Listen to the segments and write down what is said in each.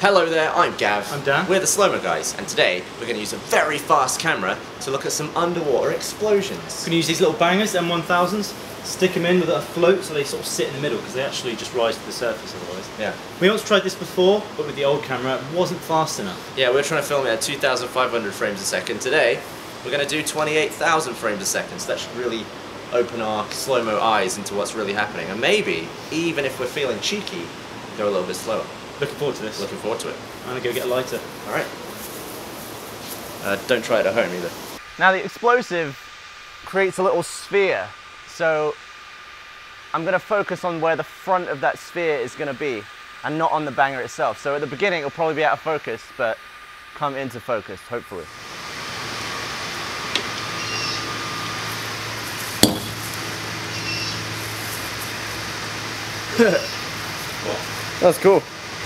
Hello there, I'm Gav. I'm Dan. We're the Slow-Mo guys, and today we're going to use a very fast camera to look at some underwater explosions. We're going to use these little bangers, M1000s, stick them in with a float so they sort of sit in the middle because they actually just rise to the surface otherwise. Yeah. We once tried this before, but with the old camera it wasn't fast enough. Yeah, we're trying to film it at 2,500 frames a second. Today, we're going to do 28,000 frames a second, so that should really open our slow-mo eyes into what's really happening. And maybe, even if we're feeling cheeky, go a little bit slower. Looking forward to this. Looking forward to it. I'm going to go get a lighter. Alright. Don't try it at home either. Now the explosive creates a little sphere, so I'm going to focus on where the front of that sphere is going to be and not on the banger itself. So at the beginning it'll probably be out of focus, but come into focus, hopefully. That's cool.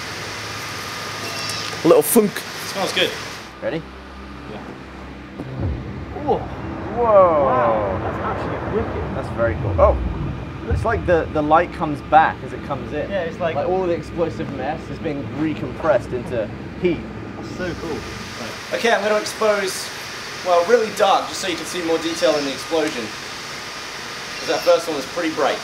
A little funk. Smells good. Ready? Yeah. Whoa. Whoa. Wow, that's actually wicked. That's very cool. Oh, it's like the light comes back as it comes in. Yeah, it's like all the explosive mess is being recompressed into heat. That's so cool. Right. Okay, I'm going to expose, well, really dark, just so you can see more detail in the explosion. Because that first one was pretty bright.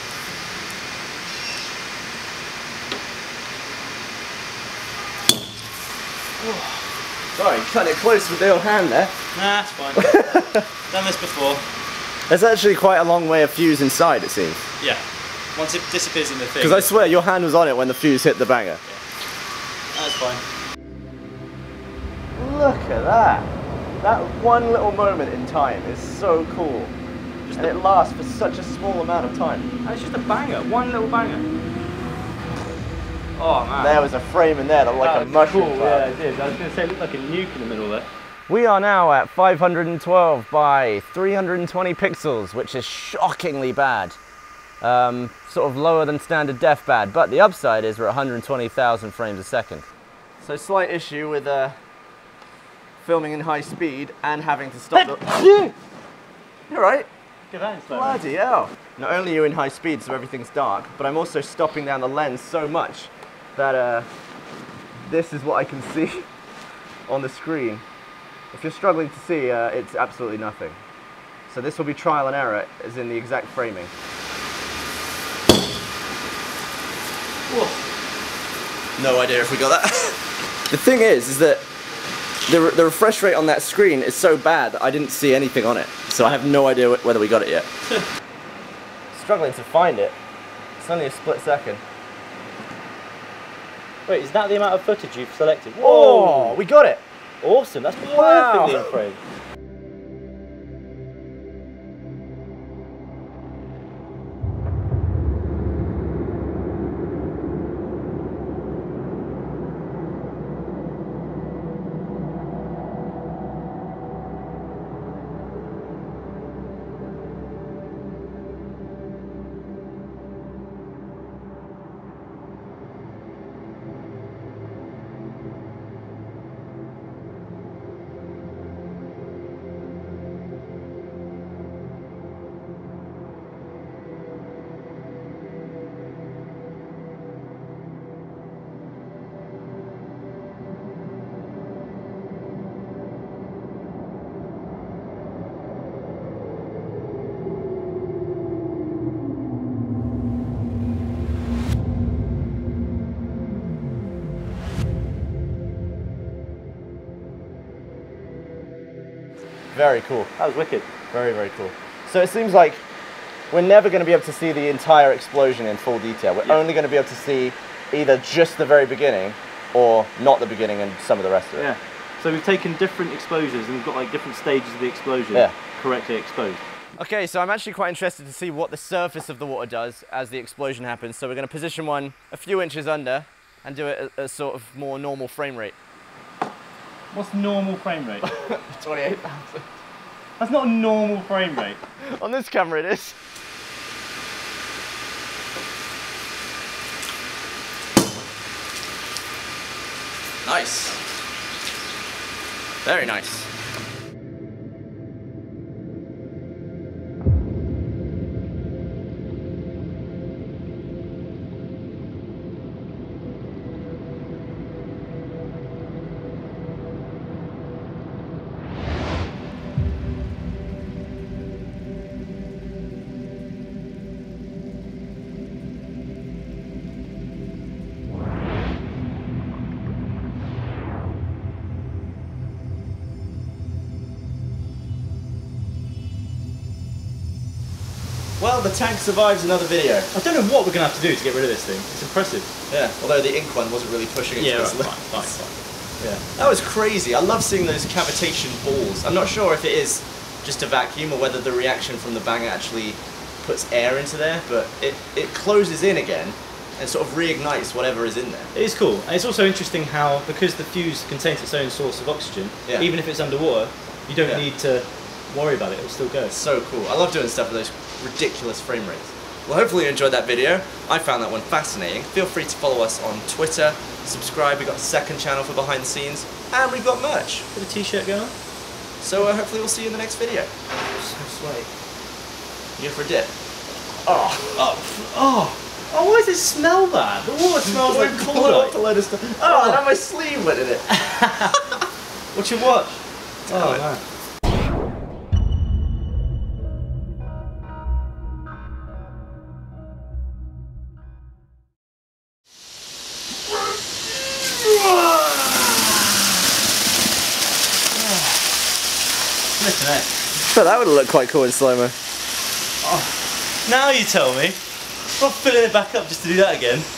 Sorry, cutting it close with the old hand there. Nah, it's fine. Done this before. There's actually quite a long way of fuse inside, it seems. Yeah. Once it disappears in the thing. Because I swear your hand was on it when the fuse hit the banger. Yeah. That's fine. Look at that. That one little moment in time is so cool. And it lasts for such a small amount of time. And it's just a banger, one little banger. Oh man. There was a frame in there that looked like a mushroom. Cool. Yeah, it did. I was going to say it looked like a nuke in the middle there. We are now at 512 by 320 pixels, which is shockingly bad. Sort of lower than standard def bad, but the upside is we're at 120,000 frames a second. So slight issue with filming in high speed and having to stop the... You're right. Get that in slow. Bloody hell. Not only are you in high speed so everything's dark, but I'm also stopping down the lens so much that this is what I can see on the screen. If you're struggling to see, it's absolutely nothing. So this will be trial and error, as in the exact framing. Whoa. No idea if we got that. The thing is that the refresh rate on that screen is so bad that I didn't see anything on it. So I have no idea whether we got it yet. Struggling to find it. It's only a split second. Wait, is that the amount of footage you've selected? Whoa! We got it! Awesome, that's perfectly Wow. in frame. Very cool. That was wicked. Very, very cool. So it seems like we're never going to be able to see the entire explosion in full detail. We're only going to be able to see either just the very beginning or not the beginning and some of the rest of it. Yeah. So we've taken different exposures and we've got like different stages of the explosion correctly exposed. Okay, so I'm actually quite interested to see what the surface of the water does as the explosion happens. So we're going to position one a few inches under and do it at a sort of more normal frame rate. What's normal frame rate? 28,000. That's not a normal frame rate. On this camera it is. Nice. Very nice. Well, the tank survives another video. I don't know what we're going to have to do to get rid of this thing. It's impressive. Yeah, although the ink one wasn't really pushing into this lip. Fine. Yeah. That was crazy. I love seeing those cavitation balls. I'm not sure if it is just a vacuum or whether the reaction from the bang actually puts air into there, but it closes in again and sort of reignites whatever is in there. It is cool. And it's also interesting how, because the fuse contains its own source of oxygen, Yeah. even if it's underwater, you don't need to worry about it, it'll still go. It's so cool. I love doing stuff with those ridiculous frame rates. Well, hopefully you enjoyed that video. I found that one fascinating. Feel free to follow us on Twitter, subscribe. We've got a second channel for behind the scenes, and we've got merch. Got a t-shirt going on? So hopefully we'll see you in the next video. So sweaty. You go for a dip. Oh, why does it smell bad? The water smells like chloride. Oh, now my sleeve went in it. What's your watch? Oh, man. So that would look quite cool in slow-mo. Now you tell me. I'm not filling it back up just to do that again.